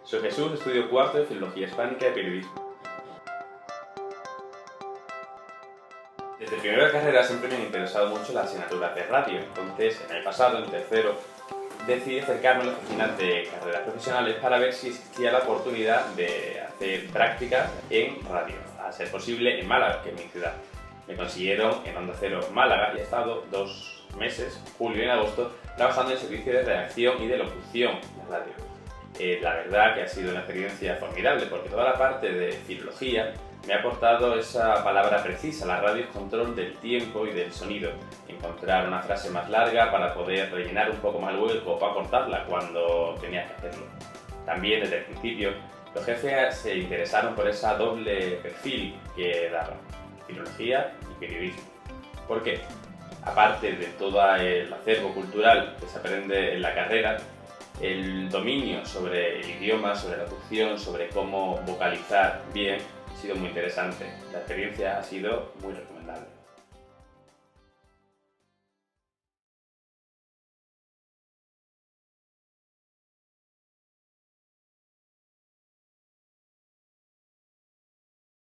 Soy Jesús, estudio cuarto de Filología Hispánica y Periodismo. Desde primero de carrera siempre me han interesado mucho las asignaturas de radio, entonces en el pasado, en tercero, decidí acercarme a las oficinas de carreras profesionales para ver si existía la oportunidad de hacer prácticas en radio, a ser posible en Málaga, que es mi ciudad. Me consiguieron en Onda Cero Málaga y he estado 2 meses, julio y en agosto, trabajando en el servicio de redacción y de locución de radio. La verdad que ha sido una experiencia formidable porque toda la parte de filología me ha aportado esa palabra precisa. La radio es control del tiempo y del sonido. Encontrar una frase más larga para poder rellenar un poco más el hueco o acortarla cuando tenías que hacerlo. También desde el principio los jefes se interesaron por esa doble perfil que daba, filología y periodismo. ¿Por qué? Aparte de todo el acervo cultural que se aprende en la carrera, el dominio sobre el idioma, sobre la locución, sobre cómo vocalizar bien, ha sido muy interesante. La experiencia ha sido muy recomendable.